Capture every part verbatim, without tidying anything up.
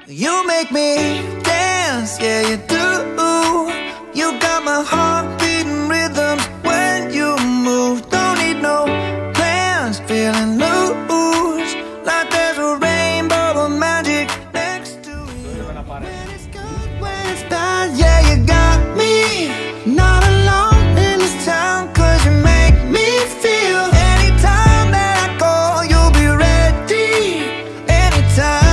You make me dance, yeah you do. You got my heart beating rhythms when you move. Don't need no plans, feeling loose, like there's a rainbow of magic next to you. When it's good, when it's bad, yeah you got me. Not alone in this town, cause you make me feel. Anytime that I call, you'll be ready. Anytime.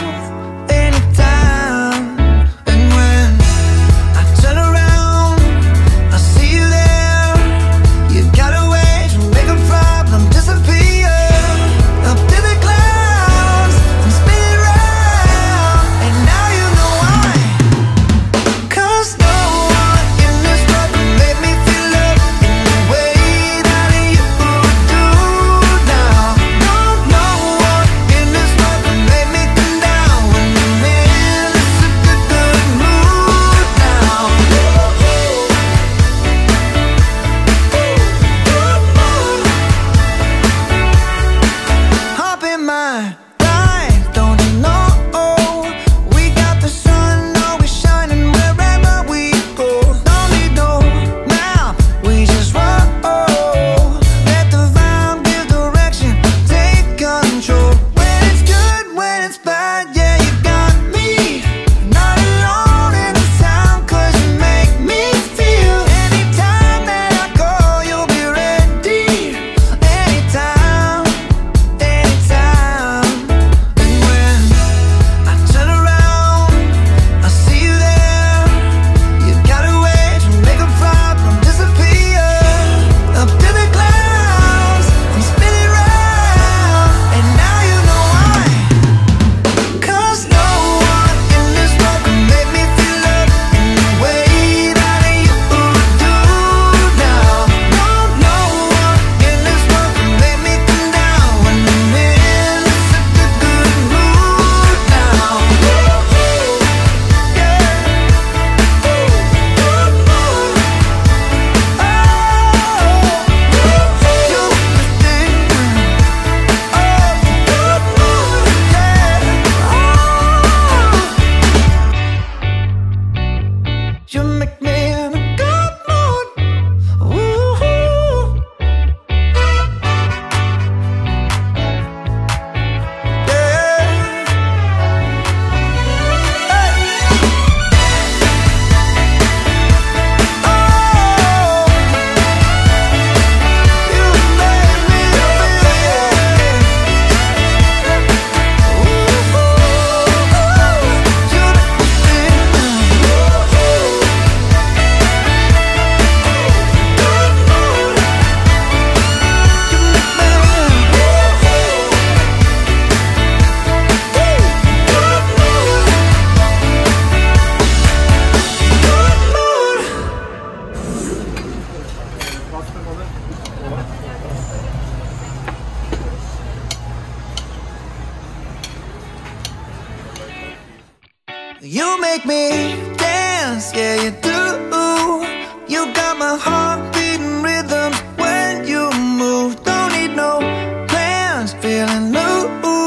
You make me in a good mood. Ooh. Yeah. Hey. Oh, you make me feel. You make me dance, yeah you do. You got my heart beating rhythms when you move. Don't need no plans, feeling loose.